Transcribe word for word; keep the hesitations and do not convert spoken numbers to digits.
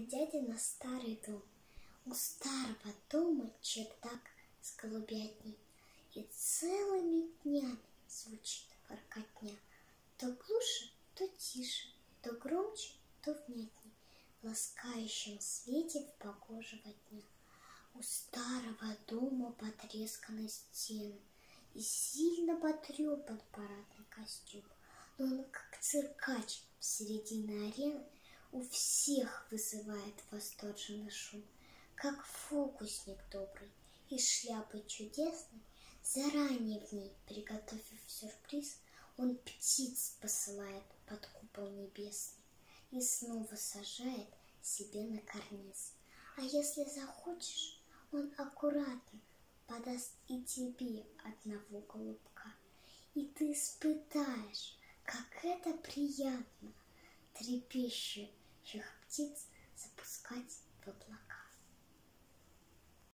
дядина старый дом. У старого дома чердак с голубятней, и целыми днями звучит воркотня. То глуше, то тише, то громче, то внятней, в ласкающем свете в погожего дня. У старого дома потресканы стены и сильно потрепан парадный костюм, но он, как циркач в середине арены, у всех вызывает восторженный шум, как фокусник добрый из шляпы чудесной, заранее в ней приготовив сюрприз, он птиц посылает под купол небесный и снова сажает себе на карниз. А если захочешь, он аккуратно подаст и тебе одного голубка, и ты испытаешь, как это приятно трепещущих птиц запускать в облака.